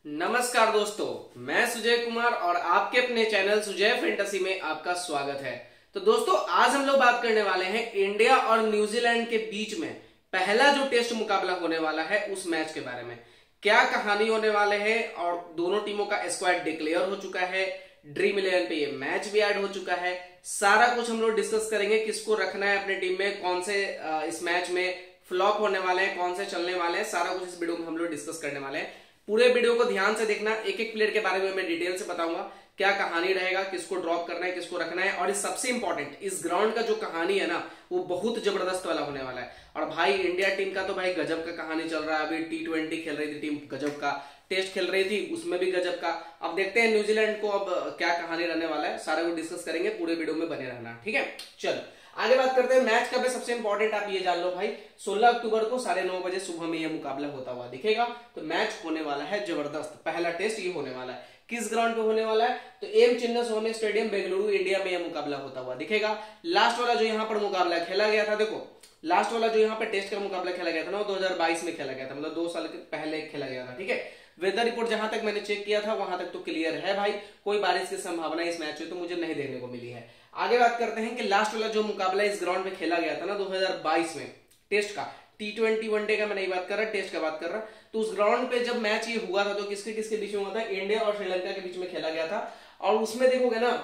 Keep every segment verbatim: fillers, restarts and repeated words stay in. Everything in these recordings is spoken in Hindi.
नमस्कार दोस्तों, मैं सुजय कुमार और आपके अपने चैनल सुजय फैंटेसी में आपका स्वागत है। तो दोस्तों, आज हम लोग बात करने वाले हैं इंडिया और न्यूजीलैंड के बीच में पहला जो टेस्ट मुकाबला होने वाला है उस मैच के बारे में। क्या कहानी होने वाले है और दोनों टीमों का स्क्वाड डिक्लेयर हो चुका है, ड्रीम इलेवन पे ये मैच भी ऐड हो चुका है। सारा कुछ हम लोग डिस्कस करेंगे, किसको रखना है अपने टीम में, कौन से इस मैच में फ्लॉप होने वाले हैं, कौन से चलने वाले हैं, सारा कुछ इस वीडियो में हम लोग डिस्कस करने वाले हैं। पूरे वीडियो को ध्यान से देखना, एक एक प्लेयर के बारे में मैं डिटेल से बताऊंगा, क्या कहानी रहेगा, किसको ड्रॉप करना है, किसको रखना है। और इस सबसे इंपॉर्टेंट, इस ग्राउंड का जो कहानी है ना, वो बहुत जबरदस्त वाला होने वाला है। और भाई इंडिया टीम का तो भाई गजब का कहानी चल रहा है। अभी टी ट्वेंटी खेल रही थी टीम, गजब का टेस्ट खेल रही थी, उसमें भी गजब का। अब देखते हैं न्यूजीलैंड को अब क्या कहानी रहने वाला है, सारा कुछ डिस्कस करेंगे, पूरे वीडियो में बने रहना, ठीक है। चलो आगे बात करते हैं। मैच कब है, सबसे इंपॉर्टेंट आप ये जान लो भाई, सोलह अक्टूबर को साढ़े नौ बजे सुबह में ये मुकाबला होता हुआ दिखेगा। तो मैच होने वाला है जबरदस्त, पहला टेस्ट ये होने वाला है। किस ग्राउंड पे होने वाला है, तो M Chinnaswamy stadium Bengaluru India में यह मुकाबला होता हुआ दिखेगा। लास्ट वाला जो यहाँ पर मुकाबला खेला गया था, देखो लास्ट वाला जो यहाँ पर टेस्ट का मुकाबला खेला गया था ना, दो हजार बाईस में खेला गया था, मतलब दो साल के पहले खेला गया था, ठीक है। वेदर रिपोर्ट जहां तक मैंने चेक किया था वहां तक तो क्लियर है भाई, कोई बारिश की संभावना इस मैच में तो मुझे नहीं देखने को मिली है। आगे बात करते हैं कि लास्ट वाला जो मुकाबला इस ग्राउंड में खेला गया था ना दो हजार बाईस में टेस्ट का, टी ट्वेंटी वनडे का मैं नहीं बात कर रहा, टेस्ट का बात कर रहा। तो उस ग्राउंड पे जब मैच ये हुआ था तो किसके किसके बीच में हुआ था, इंडिया और श्रीलंका के बीच में खेला गया था। और उसमें देखोगे ना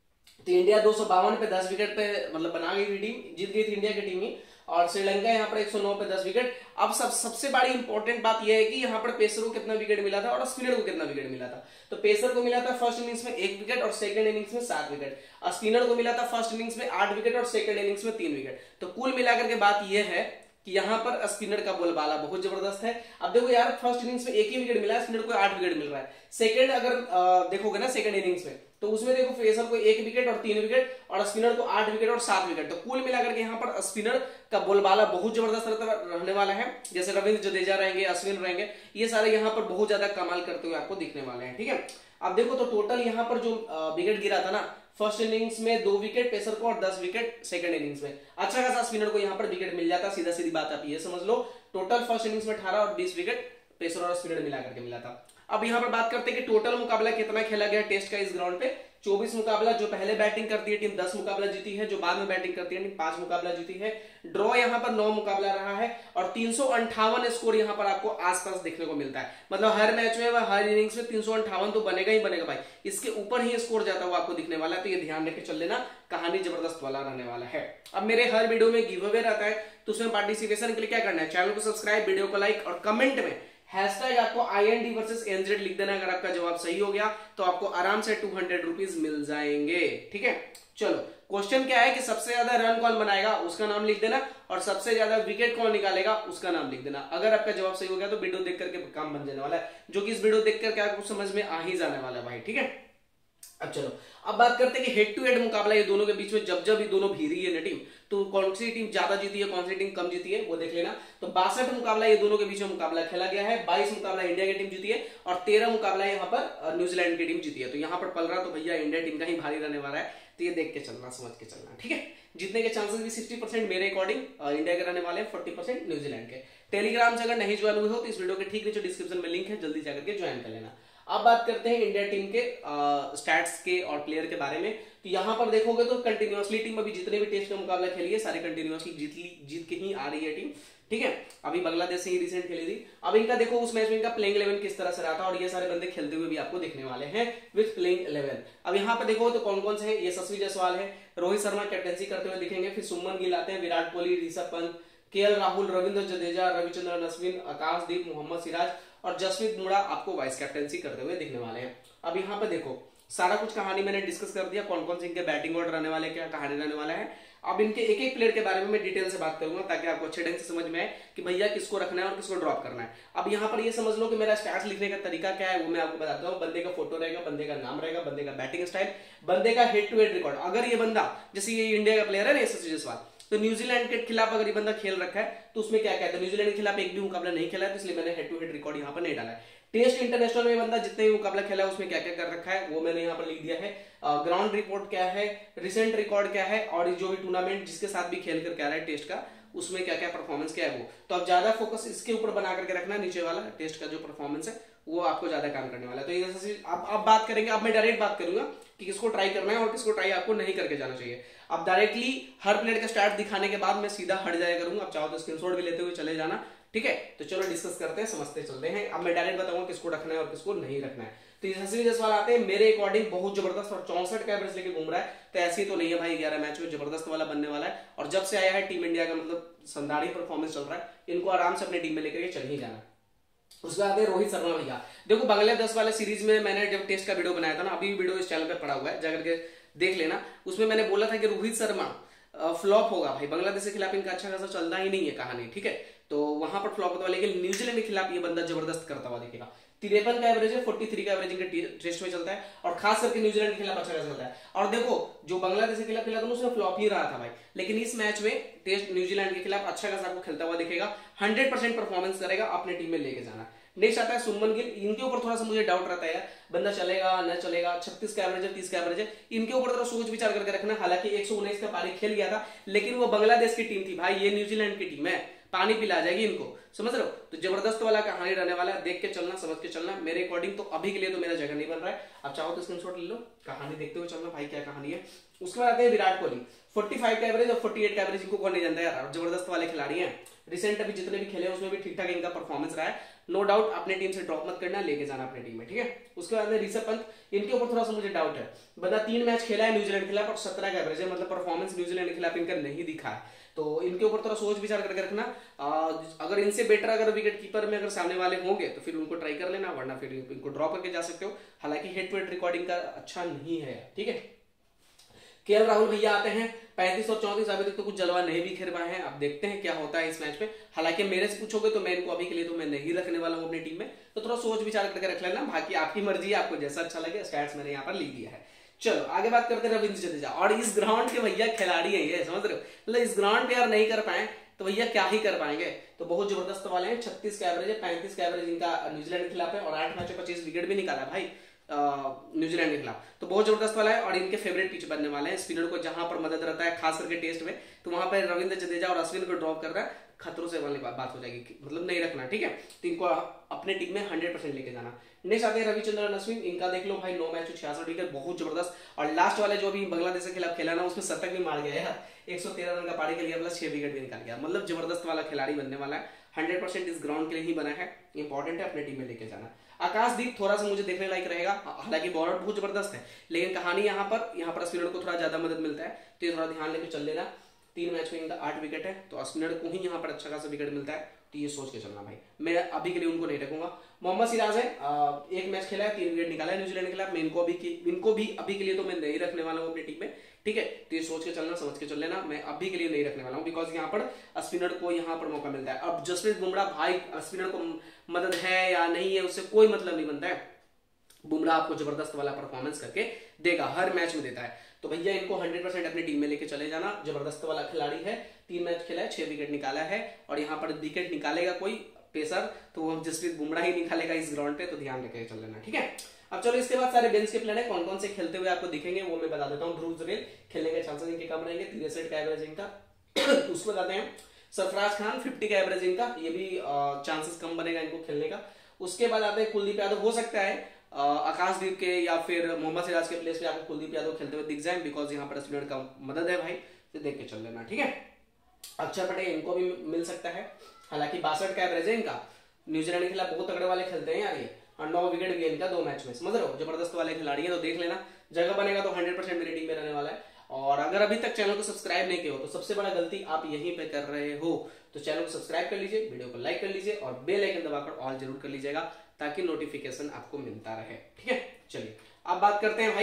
तो इंडिया दो सौ बावन पे दस विकेट पे मतलब बना गई थी टीम, जीत गई थी इंडिया की टीम ही, और श्रीलंका यहाँ पर एक सौ नौ पे दस विकेट। अब सब सबसे बड़ी इंपॉर्टेंट बात यह है कि यहाँ पर पेसर को कितना विकेट मिला था और स्पिनर को कितना विकेट मिला था। तो पेसर को मिला था फर्स्ट इनिंग्स में एक विकेट और सेकंड इनिंग्स में सात विकेट, और स्पिनर को मिला था फर्स्ट इनिंग्स में आठ विकेट और सेकंड इनिंग्स में तीन विकेट। तो कुल मिलाकर के बात यह है कि यहाँ पर स्पिनर का बोलबाला बहुत जबरदस्त है। अब देखो यार, फर्स्ट इनिंग्स में एक ही विकेट मिला है, स्पिनर को आठ विकेट मिल रहा है। सेकंड अगर देखोगे ना सेकंड इनिंग्स में, तो उसमें देखो पेसर को एक विकेट और तीन विकेट और स्पिनर को आठ विकेट और सात विकेट। तो कुल मिलाकर के यहाँ पर स्पिनर का बोलबाला बहुत जबरदस्त रहने वाला है। जैसे रविंद्र जडेजा रहेंगे, अश्विन रहेंगे, ये सारे यहाँ पर बहुत ज्यादा कमाल करते हुए आपको दिखने वाले हैं, ठीक है। अब देखो तो टोटल यहाँ पर जो विकेट गिरा था ना, फर्स्ट इनिंग्स में दो विकेट पेसर को और दस विकेट सेकंड इनिंग्स में, अच्छा खासा स्पिनर को यहाँ पर विकेट मिल जाता। सीधा सीधी बात आप ये समझ लो, टोटल फर्स्ट इनिंग्स में अठारह और बीस विकेट पेसर और स्पिनर मिला करके मिला था। अब यहाँ पर बात करते हैं कि टोटल मुकाबला कितना खेला गया टेस्ट का इस ग्राउंड पे। चौबीस मुकाबला, जो पहले बैटिंग करती है टीम दस मुकाबला जीती है, जो बाद में बैटिंग करती है टीम पांच मुकाबला जीती है। ड्रॉ यहाँ पर नौ मुकाबला रहा है और तीन सौ अंठावन स्कोर यहाँ पर आपको आसपास देखने को मिलता है। मतलब हर मैच में व हर इनिंग्स में तीन सौ अंठावन तो बनेगा ही बनेगा भाई, इसके ऊपर ही स्कोर जाता हुआ आपको दिखने वाला है। तो ये ध्यान रख के चल लेना, कहानी जबरदस्त वाला रहने वाला है। अब मेरे हर वीडियो में गिव अवे रहता है, तो उसमें पार्टिसिपेशन के लिए क्या करना है, चैनल को सब्सक्राइब, वीडियो को लाइक और कमेंट में हैशटैग आपको I N D versus N Z लिख देना। अगर आपका जवाब सही हो गया तो आपको आराम से टू हंड्रेड रुपीज मिल जाएंगे, ठीक है। चलो क्वेश्चन क्या है कि सबसे ज्यादा रन कौन बनाएगा उसका नाम लिख देना, और सबसे ज्यादा विकेट कौन निकालेगा उसका नाम लिख देना। अगर आपका जवाब सही हो गया तो वीडियो देख करके काम बन जाने वाला है, जो कि इस वीडियो देख करके आपको समझ में आ ही जाने वाला है भाई, ठीक है। अब चलो अब बात करते हैं कि हेड टू हेड मुकाबला ये दोनों के बीच में, जब जब ये दोनों भिड़ी है ना टीम, तो कौन सी टीम ज्यादा जीती है, कौन सी टीम कम जीती है वो देख लेना। तो बासठ मुकाबला ये दोनों के बीच में मुकाबला खेला गया है, बाईस मुकाबला इंडिया की टीम जीती है और तेरह मुकाबला यहाँ पर न्यूजीलैंड की टीम जीती है। तो यहाँ पर पल रहा तो भैया इंडिया टीम का ही भारी रहने वाला है, तो ये देख के चलना, समझ के चलना, ठीक है। जीतने के चांसेस भी सिक्सटी परसेंट मेरे अकॉर्डिंग इंडिया के रहने वाले हैं, फोर्टी परसेंट न्यूजीलैंड के। टेलीग्राम से अगर नहीं ज्वाइन हुए हो तो इस वीडियो के ठीक नीचे डिस्क्रिप्शन में लिंक है, जल्दी जाकर के ज्वाइन कर लेना। अब बात करते हैं इंडिया टीम के स्टैट्स के और प्लेयर के बारे में। तो यहाँ पर देखोगे तो कंटिन्यूअसली टीम अभी जितने भी टेस्ट का मुकाबला खेली है सारे कंटिन्यूअसली जीत जीत के ही आ रही है टीम, ठीक है। अभी बांग्लादेश से ही रिसेंट खेली थी। अब इनका देखो उस मैच में इनका प्लेइंग इलेवन किस तरह से रहा था, और ये सारे बंदे खेलते हुए भी आपको देखने वाले हैं विथ प्लेइंग इलेवन। अब यहाँ पर देखो तो कौन कौन से है, यशस्वी जायसवाल है, रोहित शर्मा कैप्टनसी करते हुए दिखेंगे, फिर सुमन गिल आते हैं, विराट कोहली, ऋषभ पंत, के एल राहुल, रविंद्र जडेजा, रविचंद्रन अश्विन, आकाशदीप, मोहम्मद सिराज और जसप्रीत बुमराह आपको वाइस कैप्टनसी करते हुए दिखने वाले हैं। अब यहाँ पे देखो सारा कुछ कहानी मैंने डिस्कस कर दिया, कौन कौन से इनके बैटिंग ऑर्डर रहने वाले, क्या कहानी रहने वाला है। अब इनके एक एक प्लेयर के बारे में मैं डिटेल से बात करूंगा ताकि आपको अच्छे ढंग से समझ में आए कि भैया किसको रखना है और किसको ड्रॉप करना है। अब यहाँ पर ये समझ लो कि मेरा स्टैट्स लिखने का तरीका क्या है वो मैं आपको बताता हूँ। बंदे का फोटो रहेगा, बंदे का नाम रहेगा, बंदे का बैटिंग स्टाइल, बंदे का हेड टू हेड रिकॉर्ड। अगर ये बंदा, जैसे ये इंडिया का प्लेयर है ना यशस्वी जायसवाल, तो न्यूजीलैंड के खिलाफ अगर ये बंदा खेल रखा है तो उसमें क्या कहता है, न्यूजीलैंड के खिलाफ एक भी मुकाबला नहीं खेला है, तो इसलिए मैंने हेड टू हेड रिकॉर्ड यहाँ पर नहीं डाला है। टेस्ट इंटरनेशनल में बंदा जितने भी मुकाबला खेला है उसमें क्या क्या कर रखा है वो मैंने यहाँ पर लिख दिया है। ग्राउंड रिपोर्ट क्या है, रिसेंट रिकॉर्ड क्या है, और जो भी टूर्नामेंट जिसके साथ भी खेल कर क्या रहा है टेस्ट का उसमें क्या क्या परफॉर्मेंस क्या है वो। तो अब ज्यादा फोकस इसके ऊपर बना करके रखना, नीचे वाला टेस्ट का जो परफॉर्मेंस है वो आपको ज्यादा काम करने वाला है। तो ये जैसे अब अब बात करेंगे, अब मैं डायरेक्ट बात करूंगा कि किसको ट्राई करना है और किसको ट्राई आपको नहीं करके जाना चाहिए। अब डायरेक्टली हर प्लेट का स्टार्ट दिखाने के बाद मैं सीधा हट जाया करूंगा, अब चाहो तो स्क्रीनशॉट भी लेते हुए चले जाना, ठीक है। तो चलो डिस्कस करते हैं, समझते चलते हैं। अब मैं डायरेक्ट बताऊंगा किसको रखना है और किसको नहीं रखना है। तो यशस्वी जायसवाल आते हैं मेरे अकॉर्डिंग बहुत जबरदस्त और चौसठ का एवरेज लेके घूम रहा है, तो ऐसी तो नहीं है भाई, ग्यारह मैच में जबरदस्त वाला बनने वाला है। और जब से आया है टीम इंडिया का मतलब शानदार परफॉर्मेंस चल रहा है, इनको आराम से अपनी टीम में लेकर चल ही जाना। उसके बाद रोहित शर्मा भैया, देखो बांग्लादेश वाले सीरीज में मैंने जब टेस्ट का वीडियो बनाया था ना, अभी वीडियो इस चैनल पे पड़ा हुआ है, जाकर के देख लेना। उसमें मैंने बोला था कि रोहित शर्मा फ्लॉप होगा भाई, बांग्लादेश के खिलाफ इनका अच्छा खासा चलता ही नहीं है कहानी, ठीक है। तो वहां पर फ्लॉप होता है, लेकिन न्यूजीलैंड के खिलाफ ये बंदा जबरदस्त करता हुआ दिखेगा। तिरपन का एवरेज है, तैंतालीस का एवरेज इनके टेस्ट में चलता है, और खास करके न्यूजीलैंड के खिलाफ अच्छा खासा चलता है। और देखो जो बांग्लादेश के खिलाफ खेला था उसमें फ्लॉप ही रहा था भाई, लेकिन इस मैच में टेस्ट न्यूजीलैंड के खिलाफ अच्छा खासा आपको खेलता हुआ दिखेगा, हंड्रेड परसेंट परफॉर्मेंस करेगा, अपने टीम में लेके जाना। नेक्स्ट आता है सुमन गिल, इनके ऊपर थोड़ा सा मुझे डाउट रहता है यार, बंदा चलेगा न चलेगा, छत्तीस का एवरेज है, तीस का एवरेज है, इनके ऊपर थोड़ा सोच विचार करके रखना। हालांकि एक सौ उन्नीस का पारी खेल गया था, लेकिन वो बांग्लादेश की टीम थी भाई, ये न्यूजीलैंड की टीम है, पानी पिला जाएगी इनको, समझ रहे हो। तो जबरदस्त वाला कहानी रहने वाला है, देख के चलना, समझ के चलना। मेरे अकॉर्डिंग तो अभी के लिए तो मेरा जगह नहीं बन रहा है, अब चाहो तो स्क्रीनशॉट ले लो, कहानी देखते हुए चलना भाई क्या कहानी है। उसके बाद आते हैं विराट कोहली, पैंतालीस का एवरेज और अड़तालीस का एवरेज, इनको कौन नहीं जानता यार, जबरदस्त वाले खिलाड़ी हैं। रिसेंट अभी जितने भी खेले उसमें भी ठीक ठाक इनका परफॉर्मेंस रहा है, नो डाउट। अपने टीम से ड्रॉप मत करना, लेके जाना अपनी टीम में, ठीक है। उसके बाद ऋषभ पंत, इनके ऊपर थोड़ा सा मुझे डाउट है, बंदा तीन मैच खेला है न्यूजीलैंड के खिलाफ और सत्रह का एवरेज है, मतलब परफॉर्मेंस न्यूजीलैंड के खिलाफ इनका नहीं दिखा है। तो इनके ऊपर थोड़ा सोच विचार करके रखना, अगर इनसे बेटर अगर विकेट कीपर में अगर सामने वाले होंगे तो फिर उनको ट्राई कर लेना, वरना फिर इनको ड्रॉप करके जा सकते हो। हालांकि हेड टू हेड रिकॉर्डिंग का अच्छा नहीं है, ठीक है। केएल राहुल भैया आते हैं पैंतीस और चौंतीस, अभी तक तो कुछ जलवा नहीं भी खेल पाए हैं, अब देखते हैं क्या होता है इस मैच में। हालांकि मेरे से पूछोगे तो मैं इनको अभी के लिए तो मैं नहीं रखने वाला हूं अपनी टीम में, तो थोड़ा सोच विचार करके रख लेना, बाकी आपकी मर्जी है, आपको जैसा अच्छा लगे। स्टैट्स मैंने यहाँ पर लिख दिया है। चलो आगे बात करते हैं रविंद्र जडेजा, और इस ग्राउंड के भैया खिलाड़ी है ये, समझ रहे हो, मतलब इस ग्राउंड पे यार नहीं कर पाए तो भैया क्या ही कर पाएंगे। तो बहुत जबरदस्त वाले हैं, छत्तीस का एवरेज है, पैंतीस का एवरेज इनका न्यूजीलैंड के खिलाफ है, और आठ मैचों पच्चीस विकेट भी निकाला भाई न्यूजीलैंड के खिलाफ, तो बहुत जबरदस्त वाला है। और इनके फेवरेट पिच बनने वाले हैं, स्पिनर को जहां पर मदद रहता है खास करके टेस्ट में, तो वहां पर रविंद्र जडेजा और अश्विन को ड्रॉप कर रहा है, खतरों से वाली बात हो जाएगी, मतलब नहीं रखना, ठीक है। तो इनको अपने टीम में हंड्रेड परसेंट लेके जाना। नेक्स्ट आते हैं रविचंद्रन अश्विन, इनका देख लो भाई, नौ मैच छियासठ विकेट, बहुत जबरदस्त। और लास्ट वाले जो अभी बांग्लादेश के खिलाफ खेला ना, उसमें शतक भी मार गया यार, एक सौ तेरह रन का पारी के लिए प्लस छह विकेट भी निकाल गया, मतलब जबरदस्त वाला खिलाड़ी बनने वाला है, हंड्रेड परसेंट इस ग्राउंड के लिए ही बना है, इंपॉर्टेंट है अपने टीम में लेके जाना। आकाशदीप थोड़ा सा मुझे देखने लायक रहेगा, हालांकि बॉलर बहुत जबरदस्त है, लेकिन कहानी यहाँ पर यहाँ पर स्पिनर को थोड़ा ज्यादा मदद मिलता है, तो ये थोड़ा ध्यान लेकर चल लेना। तीन मैच में इनका आठ विकेट है, तो स्पिनर को ही यहाँ पर अच्छा खासा विकेट मिलता है, तो ये सोच के चलना भाई, मैं अभी के लिए उनको नहीं रखूंगा। मोहम्मद सिराज है, एक मैच खेला है, तीन विकेट निकाला है न्यूजीलैंड के खिलाफ, मैं इनको अभी इनको भी अभी के लिए तो मैं नहीं रखने वाला हूँ अपनी टीम में, ठीक है। तो ये सोच के चलना, समझ के चल लेना, मैं अभी के लिए नहीं रखने वाला हूँ, बिकॉज यहाँ पर स्पिनर को यहाँ पर मौका मिलता है। अब जसप्रीत बुमराह भाई, स्पिनर को मदद है या नहीं है उससे कोई मतलब नहीं बनता है, बुमराह आपको जबरदस्त वाला परफॉर्मेंस करके देगा, हर मैच में देता है, तो भैया इनको हंड्रेड परसेंट अपनी टीम में लेके चले जाना। जबरदस्त वाला खिलाड़ी है, तीन मैच खेला है, छह विकेट निकाला है, और यहाँ पर विकेट निकालेगा कोई पेसर तो वो जसप्रीत बुमराह ही निकालेगा इस ग्राउंड पे, तो ध्यान रखे चल लेना, ठीक है। अब चलो इसके बाद सारे बेंच के प्लेयर है, कौन कौन से खेलते हुए आपको दिखेंगे वो मैं बता देता हूँ। ध्रुव जुरेल, खेलने के चांसेस इनके कम रहेंगे, तिरसठ का एवरेज इनका। उसको बताते हैं सरफराज खान, पचास का एवरेज इनका, ये भी चांसेस कम बनेगा इनको खेलने का। उसके बाद आते हैं कुलदीप यादव, हो सकता है आकाशदीप के या फिर मोहम्मद सिराज के प्लेस पे आपको कुलदीप यादव खेलते हुए दिख जाए, बिकॉज यहाँ पर स्पिनर का मदद है भाई, तो देख के चल लेना, ठीक है। अक्षर पटेल, इनको भी मिल सकता है, हालांकि बासठ का एवरेज है इनका, न्यूजीलैंड के खिलाफ बहुत तगड़े वाले खेलते हैं यार ये, और नौ विकेट भी इनका दो मैच में, समझ रहे हो, जबरदस्त वाले खिलाड़ी है, तो देख लेना, जगह बनेगा तो हंड्रेड परसेंट मेरी टीम में रहने वाला है। और अगर अभी तक चैनल को सब्सक्राइब नहीं किया हो तो सबसे बड़ा गलती आप यहीं पे कर रहे हो, तो चैनल को सब्सक्राइब कर लीजिए, वीडियो को लाइक कर लीजिए, और बेल आइकन दबाकर ऑल जरूर कर लीजिएगा, ताकि नोटिफिकेशन आपको मिलता रहे, ठीक है। चलिए अब बात करते हैं भाई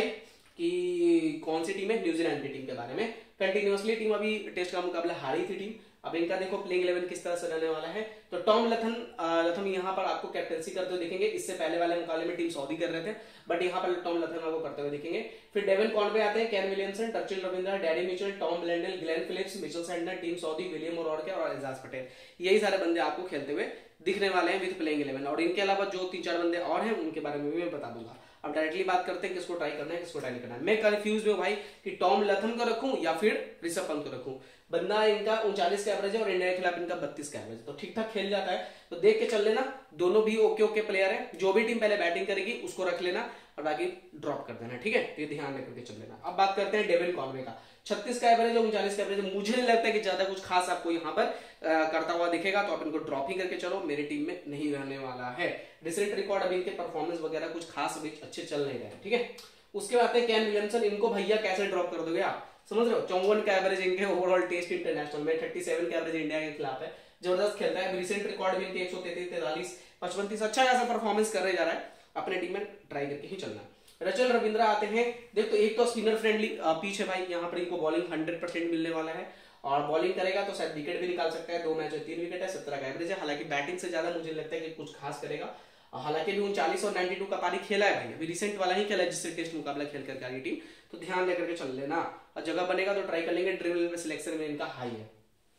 कि कौन सी टीम है, न्यूजीलैंड की टीम के बारे में। कंटिन्यूअसली टीम अभी टेस्ट का मुकाबला हारी थी टीम, अब इनका देखो प्लेइंग इलेवन किस तरह से रहने वाला है। तो टॉम लथन लथम यहाँ पर आपको कैप्टनसी करते हुए दिखेंगे, इससे पहले वाले मुकाबले में टीम सऊदी कर रहे थे, बट यहाँ पर टॉम लथन आपको करते हुए दिखेंगे। फिर डेविन कॉनवे आते हैं, केन विलियमसन, टर्चिल रविंद्र, डैडी Mitchell, Tom Blundell, Glenn Phillips, Mitchell Santner, Tim Southee, William O'Rourke और एजाज पटेल, यही सारे बंदे आपको खेलते हुए दिखने वाले हैं विद प्लेइंग इलेवन। और इनके अलावा जो तीन चार बंदे और हैं उनके बारे में भी मैं बता दूंगा। अब डायरेक्टली बात करते हैं किसको ट्राई करना है किसको ट्राई नहीं करना है। मैं कंफ्यूज हूं भाई कि टॉम लथन को रखूं या फिर ऋषभ पंत को रखूं। बंदा इनका उनचालीस का एवरेज है और इंडिया के खिलाफ इनका बत्तीस का एवरेज, तो ठीक ठाक खेल जाता है। तो देख के चल लेना, दोनों भी ओके ओके प्लेयर है। जो भी टीम पहले बैटिंग करेगी उसको रख लेना और बाकी ड्रॉप कर देना, ठीक है। ये ध्यान रख करके चल लेना। अब बात करते हैं डेविन कॉनवे का। छत्तीस का एवरेज है, उनचालीस का एवरेज है। मुझे नहीं लगता कि ज्यादा कुछ खास आपको यहाँ पर आ, करता हुआ दिखेगा, तो आप इनको ड्रॉप ही करके चलो, मेरी टीम में नहीं रहने वाला है। रिसेंट रिकॉर्ड अभी इनके परफॉर्मेंस वगैरह कुछ खास अभी अच्छे चल नहीं रहे, ठीक है। उसके बाद है कैन विलियमसन। इनको भैया कैसे ड्रॉप कर दोगे आप, समझ रहे हो। चौवन का एवरेज इनके ओवरऑल टेस्ट इंटरनेशनल में, सैंतीस का एवरेज इंडिया के खिलाफ है, जबरदस्त खेलता है। रिसेंट रिकॉर्ड भी इनके एक सौ तैंतीस, तैंतालीस, पचपन, तीस अच्छा खासा परफॉर्मेंस कर जा रहा है। अपने टीम में ट्राई करके ही चलना। रचल रविंद्रा आते हैं। देख, तो एक तो स्पिनर फ्रेंडली पिच है भाई, यहाँ पर इनको बॉलिंग हंड्रेड परसेंट मिलने वाला है और बॉलिंग करेगा तो शायद विकेट भी निकाल सकता है। दो मैच में तीन विकेट है, सत्रह का एवरेज है। हालांकि बैटिंग से ज्यादा मुझे लगता है कि कुछ खास करेगा। हालांकि भी उनचालीस और बानवे का पारी खेला है भाई, अभी रिसेंट वाला ही खेला है जिससे टेस्ट मुकाबला खेल करके आ गई टीम, तो ध्यान देकर के चल लेना। और जगह बनेगा तो ट्राई कर लेंगे। ड्रीम सिलेक्शन में इनका हाई है।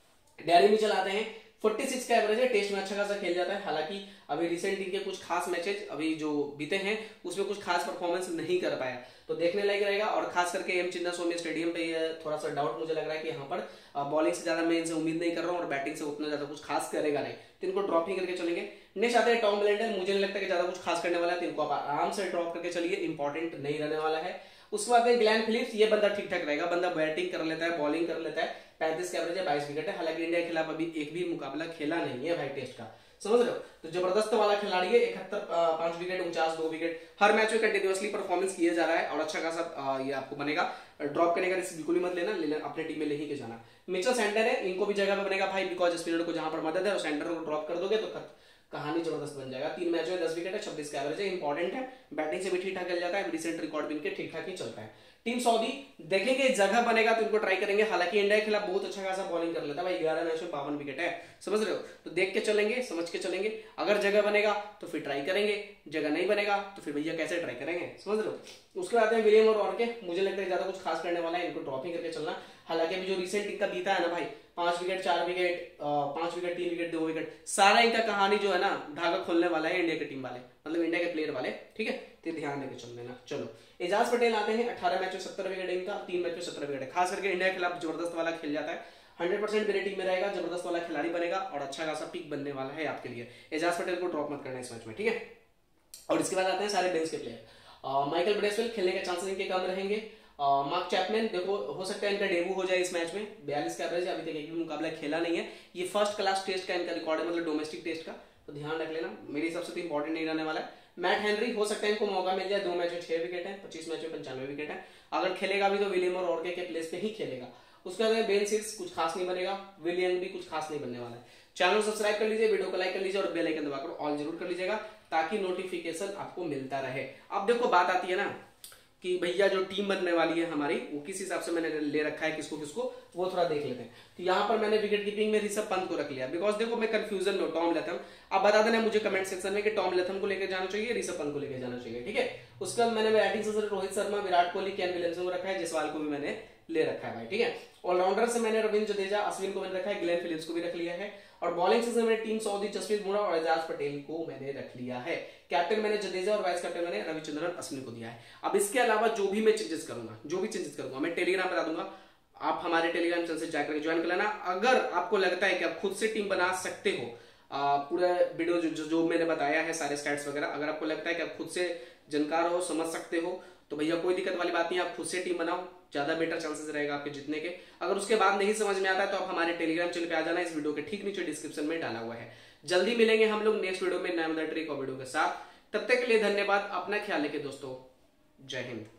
डैरी मिचेल आते हैं। छियालीस का एवरेज है, टेस्ट में अच्छा खासा खेल जाता है। हालांकि अभी रिसेंट इनके कुछ खास मैचेस अभी जो बीते हैं उसमें कुछ खास परफॉर्मेंस नहीं कर पाया, तो देखने लायक रहेगा। और खास करके एम चिन्नास्वामी स्टेडियम पे थोड़ा सा डाउट मुझे लग रहा है कि यहाँ पर बॉलिंग से ज्यादा मैं इनसे उम्मीद नहीं कर रहा हूँ और बैटिंग से उतना ज्यादा कुछ खास करेगा नहीं, तो इनको ड्रॉप ही करके चलेंगे। नेक्स्ट आते हैं टॉम ब्लेंडर। मुझे नहीं लगता कि ज्यादा कुछ खास करने वाला है, तो इनको आप आराम से ड्रॉप करके चलिए, इंपॉर्टेंट नहीं रहने वाला है। उसके बाद ग्लेन फिलिप्स। ये बंदा ठीक ठाक रहेगा, बंदा बैटिंग कर लेता है, बॉलिंग कर लेता है। पैंतीस का एवरेज है, बाईस विकेट है। हालांकि इंडिया के खिलाफ अभी एक भी मुकाबला खेला नहीं है भाई टेस्ट का, समझ रहे हो। तो जबरदस्त वाला खिलाड़ी है। इकहत्तर, पांच विकेट, उनचास, दो विकेट, हर मैच में कंटिन्यूअसली परफॉर्मेंस किया जा रहा है और अच्छा खासा ये आपको बनेगा। ड्रॉप करने का रिस्क बिल्कुल ही मत लेना, लेना अपने टीम में ले ही के जाना। मिचेल सैंटनर है, इनको भी जगह पे बनेगा भाई, बिकॉज स्पिनर को जहां पर मदद है और सैंटनर को ड्रॉप कर दोगे तो कहानी जबरदस्त बन जाएगा। तीन मैच में दस विकेट है, छब्बीस का एवरेज है, इंपॉर्टेंट है। बैटिंग से भी ठीक ठाक चल जाता है, रिसेंट रिकॉर्ड भी इनके ठीक ठाक ही चलता है। टीम सऊदी देखेंगे, जगह बनेगा तो इनको ट्राई करेंगे। हालांकि इंडिया के खिलाफ बहुत अच्छा खासा बॉलिंग कर लेता है भाई, ग्यारह मैच में बावन विकेट है, समझ रहे हो। तो देख के चलेंगे, समझ के चलेंगे। अगर जगह बनेगा तो फिर ट्राई करेंगे, जगह नहीं बनेगा तो फिर भैया कैसे ट्राई करेंगे, समझ रहे हो। उसके बाद विलियम और ऑर्के। मुझे लगता है ज्यादा कुछ खास करने वाला है, इनको ड्रॉपिंग करके चलना। हालांकि अभी जो रिसेंट इनका बीता है ना भाई, पांच विकेट, चार विकेट, पांच विकेट, तीन विकेट, दो विकेट, सारा इनका कहानी जो है ना धागा खोलने वाला है इंडिया की टीम वाले, मतलब इंडिया के प्लेयर वाले, ठीक है। तो ध्यान देकर चल लेना। चलो एजाज पटेल आते हैं। अठारह मैच में सत्तर विकेट इनका, तीन मैच में सत्रह विकेट है। खास करके इंडिया के खिलाफ जबरदस्त वाला खेल जाता है, हंड्रेड परसेंट मेरी टीम में रहेगा, जबरदस्त वाला खिलाड़ी बनेगा और अच्छा खासा पिक बनने वाला है आपके लिए। एजाज पटेल को ड्रॉप मत करना इस मैच में, ठीक है। और इसके बाद आते हैं सारे बेंच के प्लेयर। माइकल ब्रेसवेल, खेलने के चांसेस इनके कम रहेंगे। मार्क चैपमैन, देखो हो सकता है इनका डेब्यू हो जाए इस मैच में। बयालीस का एवरेज है, अभी तक एक भी मुकाबला खेला नहीं है। ये फर्स्ट क्लास टेस्ट का इनका रिकॉर्ड है, मतलब डोमेस्टिक टेस्ट का, तो ध्यान रख लेना। मेरे हिसाब से तो इंपॉर्टेंट नहीं रहने वाला है। मैट हेनरी, हो सकता है इनको मौका मिल जाए, दो मैच में छह विकेट है, पच्चीस मैच में पंचानवे विकेट है। अगर खेलेगा भी तो विलियम और ऑर्के के प्लेस पे ही खेलेगा। उसके बाद बेन सिक्स, कुछ खास नहीं बनेगा। विलियम भी कुछ खास नहीं बनने वाला है। चैनल सब्सक्राइब कर लीजिए, वीडियो को लाइक कर लीजिए और बेल आइकन दबाकर ऑल जरूर कर लीजिएगा ताकि नोटिफिकेशन आपको मिलता रहे। अब देखो बात आती है ना कि भैया जो टीम बनने वाली है हमारी, वो किस हिसाब से मैंने ले रखा है, किसको किसको, वो थोड़ा देख लेते हैं। तो यहाँ पर मैंने विकेट कीपिंग में ऋषभ पंत को रख लिया, बिकॉज देखो मैं कंफ्यूजन में हूं। टॉम लेथम, आप बता देना मुझे कमेंट सेक्शन में कि टॉम लेथम को लेकर जाना चाहिए, ऋषभ पंत को लेकर जाना चाहिए, ठीक है। उसके बाद मैंने बैटिंग से रोहित शर्मा, विराट कोहली, केन विलियमसन को रखा है, जयसवाल को भी मैंने ले रखा है भाई, ठीक है। ऑलराउंडर से मैंने रविंद्र जडेजा, अश्विन को मैंने रखा है, ग्लेन फिलिप्स को भी रख लिया है। और बॉलिंग से मैंने टीम सऊदी, जसप्रीत बुमराह और एजाज पटेल को मैंने रख लिया है। कैप्टन मैंने जडेजा और वाइस कैप्टन मैंने रविचंद्रन अश्विन को दिया है। अब इसके अलावा जो भी मैं चेंजेस करूंगा, जो भी चेंजेस करूंगा मैं टेलीग्राम बता दूंगा, आप हमारे टेलीग्राम चैनल से जाकर ज्वाइन कर लेना। अगर आपको लगता है कि आप खुद से टीम बना सकते हो, पूरा वीडियो जो, जो जो मैंने बताया है सारे स्टैट्स वगैरह, अगर आपको लगता है कि आप खुद से जानकार हो, समझ सकते हो, तो भैया कोई दिक्कत वाली बात नहीं, आप खुद से टीम बनाओ, ज्यादा बेटर चांसेस रहेगा आपके जीतने के। अगर उसके बाद नहीं समझ में आता है तो आप हमारे टेलीग्राम चैनल पे आ जाना, इस वीडियो के ठीक नीचे डिस्क्रिप्शन में डाला हुआ है। जल्दी मिलेंगे हम लोग नेक्स्ट वीडियो में नए ट्रिक और वीडियो के साथ। तब तक के लिए धन्यवाद, अपना ख्याल रखिए दोस्तों, जय हिंद।